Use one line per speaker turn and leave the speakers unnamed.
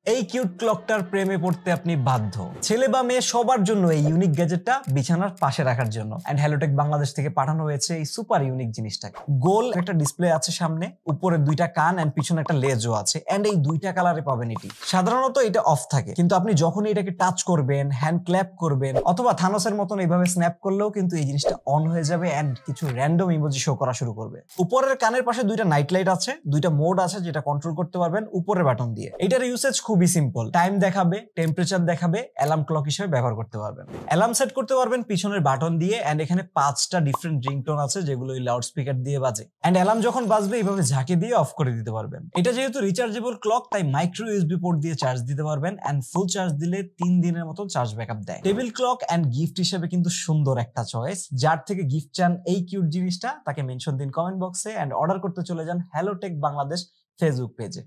এই কিউট ক্লকটার প্রেমে পড়তে আপনি বাধ্য। ছেলে বা মেয়ে সবার জন্য এই ইউনিক গ্যাজেটটা বিছানার পাশে রাখার জন্য। এন্ড হ্যালোটেক বাংলাদেশ থেকে পাঠানো হয়েছে এই সুপার ইউনিক জিনিসটাকে। গোল একটা ডিসপ্লে আছে সামনে, উপরে দুইটা কান এন্ড পিছনে একটা লেজও আছে। এন্ড এই দুইটা কালারে পাবেন এটি। সাধারণত এটা অফ থাকে, কিন্তু আপনি যখন এটাকে টাচ করবেন, হ্যান্ড ক্ল্যাপ করবেন অথবা থানোসের মতন এইভাবে স্ন্যাপ করলেও কিন্তু এই জিনিসটা অন হয়ে যাবে এন্ড কিছু র্যান্ডম ইমোজি শো করা শুরু করবে। উপরের কানের পাশে দুইটা নাইট লাইট আছে, দুইটা মোড আছে যেটা কন্ট্রোল করতে পারবেন উপরের বাটন দিয়ে। এটার ইউসেজ খুবই সিম্পল। টাইম দেখাবে, টেম্পারেচার দেখাবে, অ্যালার্ম ক্লক হিসেবে ব্যবহার করতে পারবেন। অ্যালার্ম সেট করতে পারবেন পিছনের বাটন দিয়ে এন্ড এখানে 5টা ডিফারেন্ট রিংটোন আছে যেগুলো এই লাউড স্পিকার দিয়ে বাজে। এন্ড অ্যালার্ম যখন বাজবে এইভাবে ঝাঁকি দিয়ে অফ করে দিতে পারবেন। এটা যেহেতু রিচার্জেবল ক্লক তাই মাইক্রো ইউএসবি পোর্ট দিয়ে চার্জ দিতে পারবেন এন্ড ফুল চার্জ দিলে 3 দিনের মতো চার্জ ব্যাকআপ দেয়। টেবিল ক্লক এন্ড গিফট হিসেবে কিন্তু সুন্দর একটা চয়েস। যার থেকে গিফট চান এই কিউট জিনিসটা তাকে মেনশন দিন কমেন্ট বক্সে এন্ড অর্ডার করতে চলে যান হ্যালোটেক বাংলাদেশ ফেসবুক পেজে।